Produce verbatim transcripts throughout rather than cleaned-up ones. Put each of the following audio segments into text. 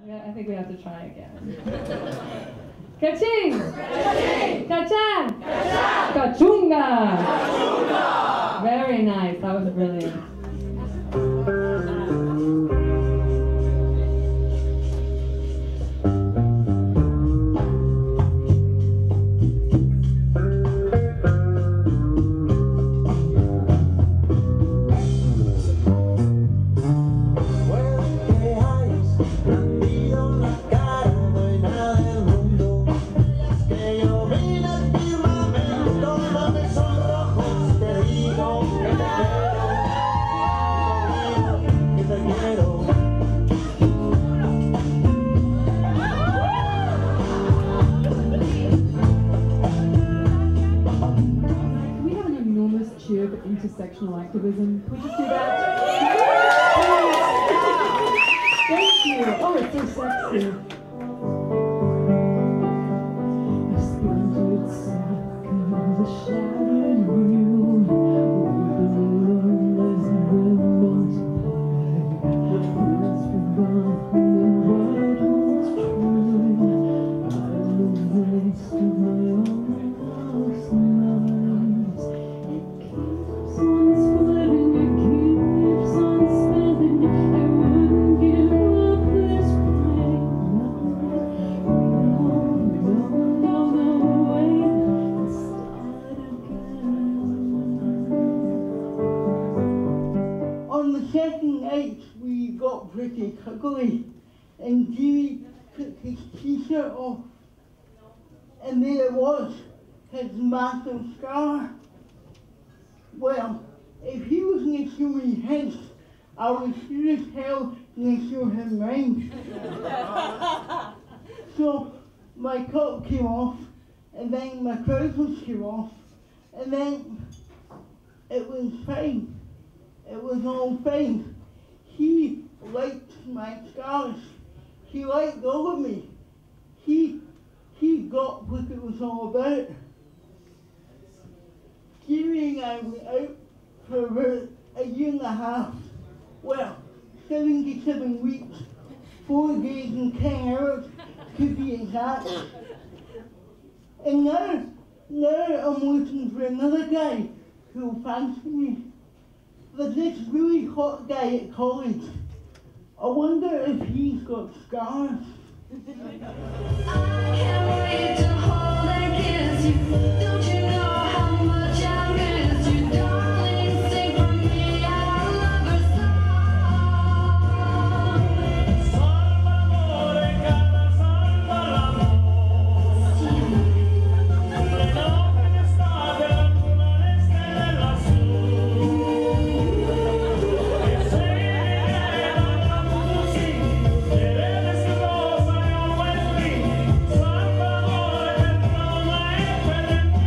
Yeah, I think we have to try again. Cachín Cachán Cachunga. Very nice. That was brilliant. Intersectional activism. Can we just do that? Thank you. Oh, it's so sexy. A splintered sack of a shattered wheel. With the loneless bread multiplied. Words forgotten and what holds true. I lose the waste of my own lost minds. On splitting, it keeps on spinning. I wouldn't give up this pain. No, no, no, no, wait and start again. On the second night, we got pretty cuddly, and Jimmy took his t-shirt off, and there it was, his massive scar. Well, if he was going to show me his, I was sure as hell going to show him mine. So my coat came off, and then my trousers came off, and then it was fine. It was all fine. He liked my scars. He liked all of me. He, he got what it was all about. Jimmy and I went out for about a year and a half. Well, seventy-seven weeks, four days and ten hours to be exact. And now, now I'm looking for another guy who'll fancy me. There's this really hot guy at college. I wonder if he's got scars. I can't wait to hold and kiss you. Don't you know how much I miss you, darling? Sing for me our lover's song. Salva amore, cara, salva l'amore. Le notte d'estate, la luna, le stelle lassù. E se la musica, e le sposa e un bel salva amore, per Roma e per me.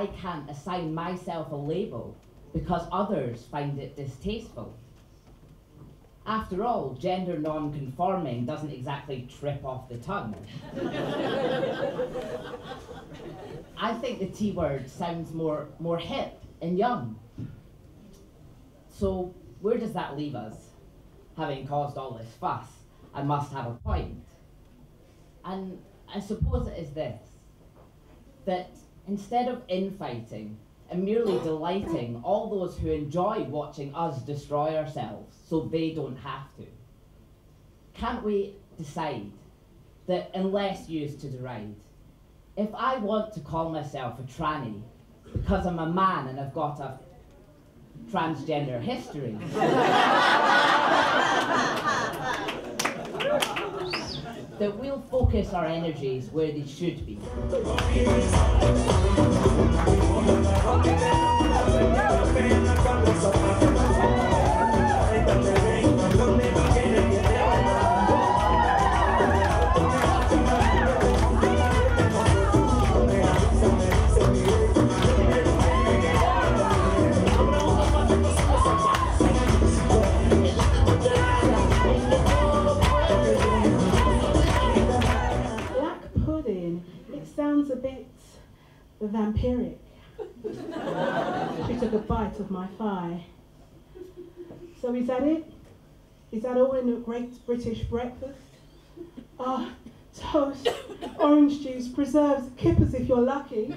I can't assign myself a label because others find it distasteful. After all, gender non-conforming doesn't exactly trip off the tongue. I think the T word sounds more, more hip and young. So where does that leave us? Having caused all this fuss, I must have a point. And I suppose it is this, that instead of infighting and merely delighting all those who enjoy watching us destroy ourselves so they don't have to, can't we decide that unless used to deride, if I want to call myself a tranny because I'm a man and I've got a transgender history, that we'll focus our energies where they should be. Sounds a bit vampiric. She took a bite of my thigh. So is that it? Is that all in a great British breakfast? Ah, oh, toast, orange juice, preserves, kippers if you're lucky.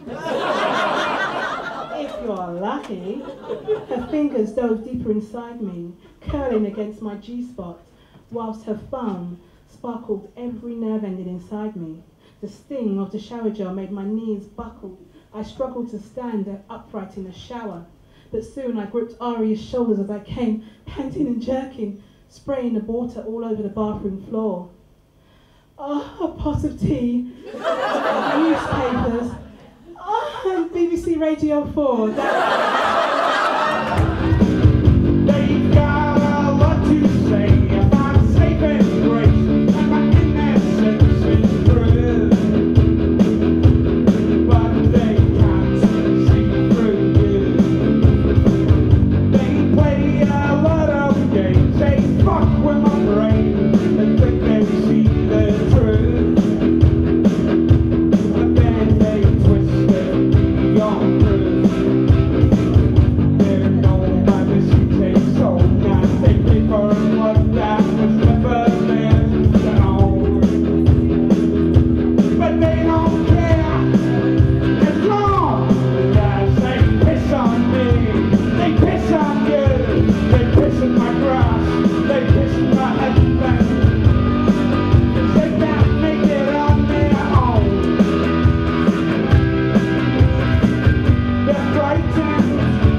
If you're lucky. Her fingers dove deeper inside me, curling against my G-spot, whilst her thumb sparkled every nerve ending inside me. The sting of the shower gel made my knees buckle. I struggled to stand upright in the shower, but soon I gripped Aria's shoulders as I came, panting and jerking, spraying the water all over the bathroom floor. Ah, oh, a pot of tea, newspapers, ah, oh, and B B C Radio four. They've got a lot to say about saving grace, and my innocence is true. But they can't see through you. They play a lot of games, they fuck with my brain, and think they see the truth. But then they twist it beyond proof. They're known by the suitcase, so now they prefer what that was never meant to own. But they don't care as long as they piss on me. They piss on you, they piss in my grass, they piss in my everything. 'Cause they can't make it on their own. They're frightened